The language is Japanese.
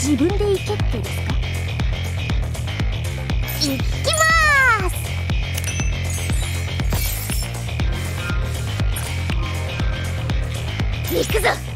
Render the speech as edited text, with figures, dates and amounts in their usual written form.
自分で行けってですか？行きまーす。行くぞ。